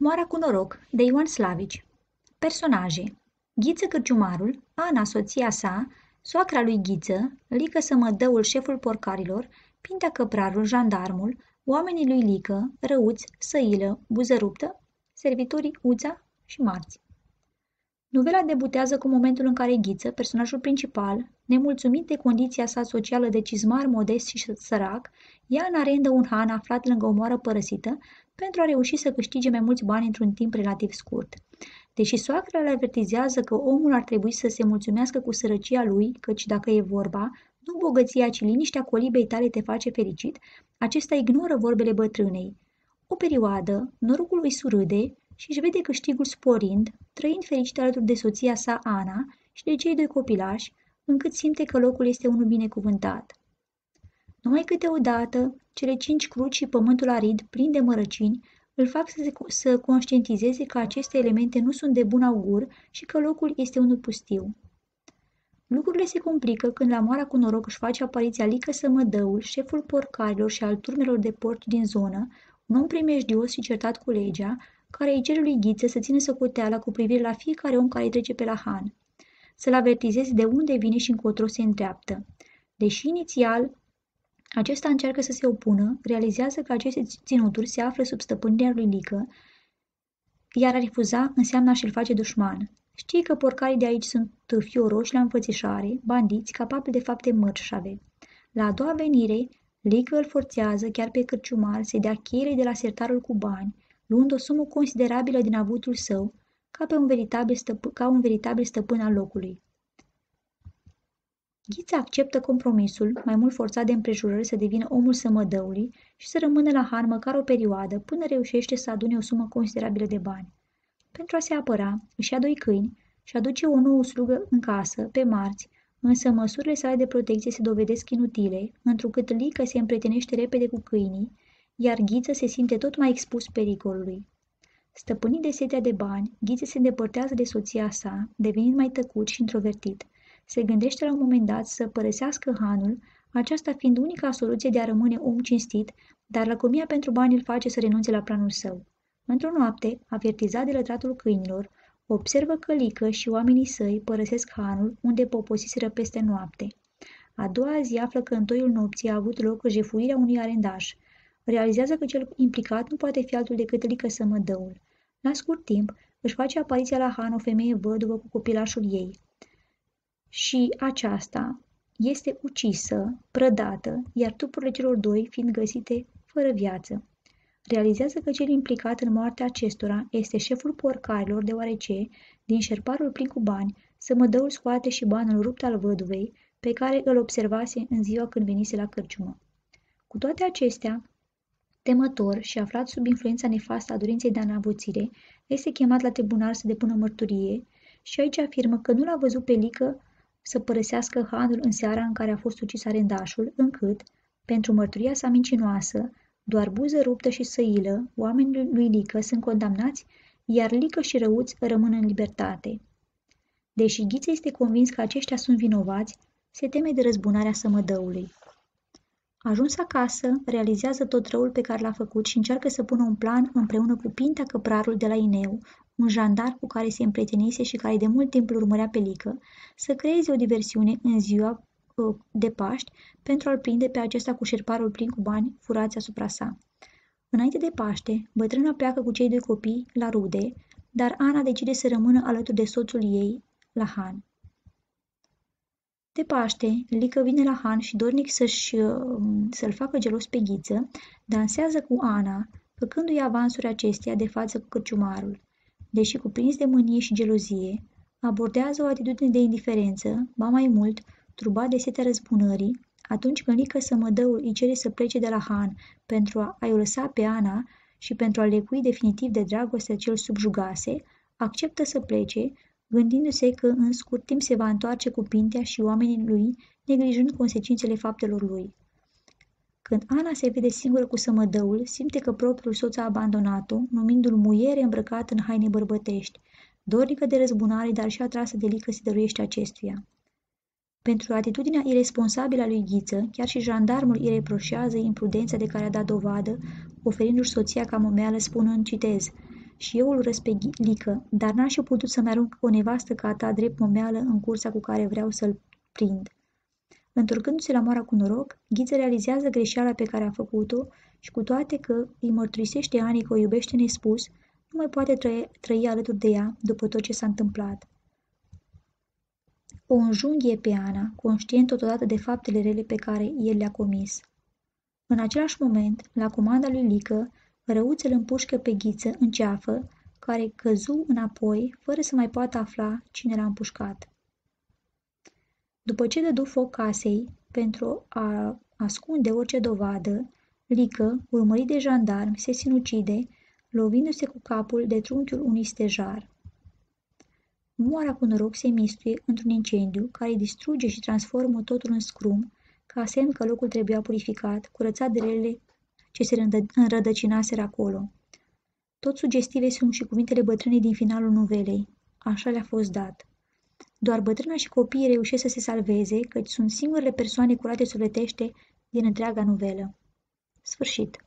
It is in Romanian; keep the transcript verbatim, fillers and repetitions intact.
Moara cu noroc, de Ioan Slavici. Personaje: Ghiță Cârciumarul, Ana, soția sa, soacra lui Ghiță, Lică Sămădăul, șeful porcarilor, Pintea Căprarul, jandarmul, oamenii lui Lică, Răuț, Săilă, Buzăruptă, servitorii Uța și Marți. Novela debutează cu momentul în care Ghiță, personajul principal, nemulțumit de condiția sa socială de cizmar modest și sărac, ia în arendă un han aflat lângă o moară părăsită pentru a reuși să câștige mai mulți bani într-un timp relativ scurt. Deși soacra le avertizează că omul ar trebui să se mulțumească cu sărăcia lui, căci dacă e vorba, nu bogăția, ci liniștea colibei tale te face fericit, acesta ignoră vorbele bătrânei. O perioadă, norocul îi surâde și își vede câștigul sporind, trăind fericit alături de soția sa Ana și de cei doi copilași, încât simte că locul este unul binecuvântat. Numai câteodată, cele cinci cruci și pământul arid, plin de mărăcini, îl fac să, se, să conștientizeze că aceste elemente nu sunt de bun augur și că locul este unul pustiu. Lucrurile se complică când la Moara cu noroc își face apariția Lică Sămădăul, șeful porcarilor și al turmelor de porci din zonă, un om primejdios și certat cu legea, care îi cere lui Ghiță să țină socoteala cu privire la fiecare om care trece pe la han, să-l avertizeze de unde vine și încotro se îndreaptă. Deși inițial acesta încearcă să se opună, realizează că aceste ținuturi se află sub stăpânirea lui Lică, iar a refuza înseamnă a-și-l face dușman. Știe că porcarii de aici sunt fioroși la înfățișare, bandiți, capabili de fapte mărșave. La a doua venire, Lică îl forțează chiar pe Cârciumar să-i dea cheile de la sertarul cu bani, luând o sumă considerabilă din avutul său, ca, pe un veritabil stăp- ca un veritabil stăpân al locului. Ghiță acceptă compromisul, mai mult forțat de împrejurări să devină omul Sămădăului și să rămână la han măcar o perioadă, până reușește să adune o sumă considerabilă de bani. Pentru a se apăra, își ia doi câini și aduce o nouă slugă în casă, pe Marți, însă măsurile sale de protecție se dovedesc inutile, întrucât Lică se împrietenește repede cu câinii, iar Ghiță se simte tot mai expus pericolului. Stăpânit de setea de bani, Ghiță se îndepărtează de soția sa, devenind mai tăcut și introvertit. Se gândește la un moment dat să părăsească hanul, aceasta fiind unica soluție de a rămâne om cinstit, dar lăcomia pentru bani îl face să renunțe la planul său. Într-o noapte, avertizat de lătratul câinilor, observă că Lică și oamenii săi părăsesc hanul unde poposiseră peste noapte. A doua zi află că în toiul nopții a avut loc jefuirea unui arendaș. Realizează că cel implicat nu poate fi altul decât Lică Sămădăul. La scurt timp, își face apariția la han o femeie văduvă cu copilașul ei. Și aceasta este ucisă, prădată, iar trupurile celor doi fiind găsite fără viață. Realizează că cel implicat în moartea acestora este șeful porcarilor, deoarece, din șerparul plin cu bani, Sămădăul scoate și banul rupt al văduvei, pe care îl observase în ziua când venise la cărciumă. Cu toate acestea, temător și aflat sub influența nefastă a dorinței de înavuțire, este chemat la tribunal să depună mărturie și aici afirmă că nu l-a văzut pe Lică să părăsească hanul în seara în care a fost ucis arendașul, încât, pentru mărturia sa mincinoasă, doar Buză Ruptă și Săilă, oamenii lui Lică, sunt condamnați, iar Lică și Răuț rămân în libertate. Deși Ghiță este convins că aceștia sunt vinovați, se teme de răzbunarea Sămădăului. Ajuns acasă, realizează tot răul pe care l-a făcut și încearcă să pună un plan împreună cu Pintea Căprarul de la Ineu, un jandar cu care se împrietenise și care de mult timp îl urmărea pe Lică, să creeze o diversiune în ziua de Paști pentru a-l prinde pe acesta cu șerparul plin cu bani furați asupra sa. Înainte de Paște, bătrâna pleacă cu cei doi copii la rude, dar Ana decide să rămână alături de soțul ei la han. De Paște, Lică vine la han și, dornic să-și, să-l facă gelos pe Ghiță, dansează cu Ana, făcându-i avansuri acesteia de față cu cărciumarul. Deși cuprins de mânie și gelozie, abordează o atitudine de indiferență, ba mai mult, turbat de setea răzbunării, atunci când Lică Sămădăul îi cere să plece de la han pentru a-i lăsa pe Ana și pentru a lecui definitiv de dragostea ce îl subjugase, acceptă să plece, gândindu-se că în scurt timp se va întoarce cu Pintea și oamenii lui, neglijând consecințele faptelor lui. Când Ana se vede singură cu Sămădăul, simte că propriul soț a abandonat-o, numindu-l muiere îmbrăcat în haine bărbătești. Dornică de răzbunare, dar și atrasă de Lică, se dăruiește acestuia. Pentru atitudinea iresponsabilă a lui Ghiță, chiar și jandarmul îi reproșează imprudența de care a dat dovadă, oferindu-și soția ca momeală, spunând, citez, și eu îl urăsc pe Lică, dar n-aș fi putut să-mi arunc o nevastă ca ta drept momeală în cursa cu care vreau să-l prind. Întorcându-se la moara cu noroc, Ghiță realizează greșeala pe care a făcut-o și cu toate că îi mărturisește Ani că o iubește nespus, nu mai poate trăi, trăi alături de ea după tot ce s-a întâmplat. O înjunghie pe Ana, conștient totodată de faptele rele pe care el le-a comis. În același moment, la comanda lui Lică, răuțel împușcă pe Ghiță în ceafă, care căzu înapoi, fără să mai poată afla cine l-a împușcat. După ce dădu foc casei, pentru a ascunde orice dovadă, Lică, urmărit de jandarmi, se sinucide, lovindu-se cu capul de trunchiul unui stejar. Moara cu noroc se mistuie într-un incendiu care îi distruge și transformă totul în scrum, ca semn că locul trebuia purificat, curățat de relele ce se înrădăcinaseră acolo. Tot sugestive sunt și cuvintele bătrânei din finalul novelei. Așa le-a fost dat. Doar bătrâna și copiii reușesc să se salveze, căci sunt singurele persoane curate sufletește din întreaga novelă. Sfârșit.